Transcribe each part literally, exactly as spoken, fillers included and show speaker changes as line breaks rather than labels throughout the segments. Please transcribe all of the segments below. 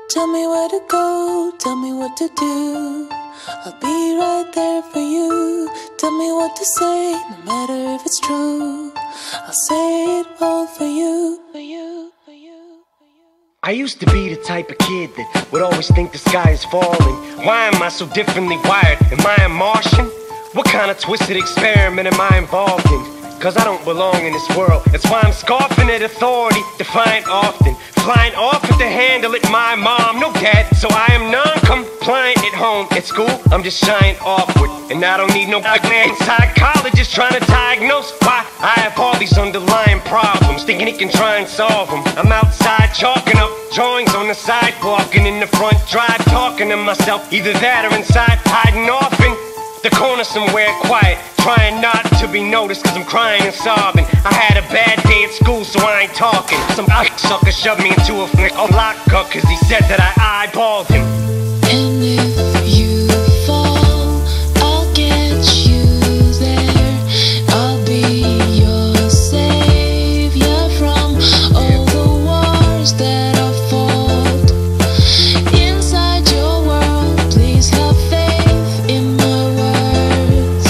Tell me where to go, tell me what to do. I'll be right there for you. Tell me what to say, no matter if it's true. I'll say it all for you, for you, for you, for you.
I used to be the type of kid that would always think the sky is falling. Why am I so differently wired? Am I a Martian? What kind of twisted experiment am I involved in? Cause I don't belong in this world. That's why I'm scoffing at authority, defiant often. Flying off with the handle at my mom, no dad, so I am non-compliant at home. At school, I'm just shying awkward, and I don't need no psychologist trying to diagnose why I have all these underlying problems, thinking he can try and solve them. I'm outside chalking up drawings on the sidewalk, and in the front drive talking to myself. Either that or inside hiding off in the corner somewhere quiet, trying not to be noticed cause I'm crying and sobbing. I had a bad day at school so I ain't talking. Some sucker shoved me into a, a lockup cause he said that I eyeballed him.
And if you fall, I'll get you there. I'll be your savior from all the wars that I fought. Inside your world, please have faith in my words.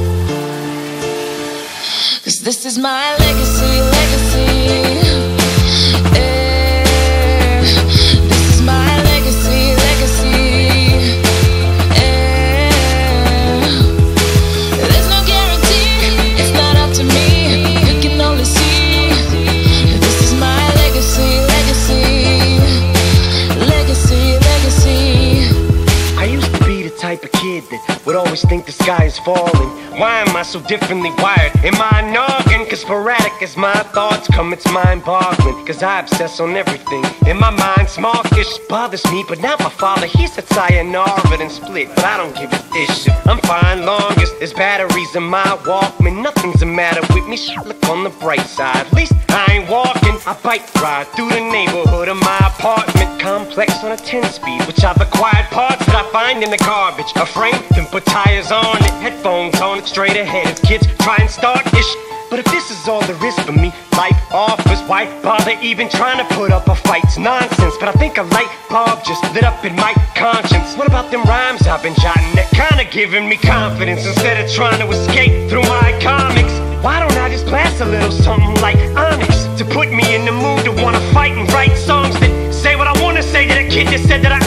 Cause this is my legacy, legacy. Eh, this is my legacy, legacy. Eh, there's no guarantee, it's not up to me. You can only see. This is my legacy, legacy. Legacy, legacy.
I used to be the type of kid that would always think the sky is falling. Why am I so differently wired? Am I a noggin? Cause sporadic as my thoughts come, it's mind-boggling. Cause I obsess on everything. In my mind, smallish bothers me. But now my father, he said sayonara and split. But I don't give a dish. I'm fine longest. There's batteries in my Walkman. Nothing's the matter with me. Look on the bright side. At least I ain't walking. I bike ride through the neighborhood of my apartment complex on a ten-speed, which I've acquired parts that I find in the garbage. A frame, then put tires on it, headphones on it, straight ahead as kids try and start ish. But if this is all there is for me, life offers, why bother even trying to put up a fight? It's nonsense, but I think a light bulb just lit up in my conscience. What about them rhymes I've been jotting that kinda giving me confidence instead of trying to escape through my comics? Why don't I just blast a little something like Onyx to put me in the mood to wanna fight and write songs that say what I wanna say to that kid that said that I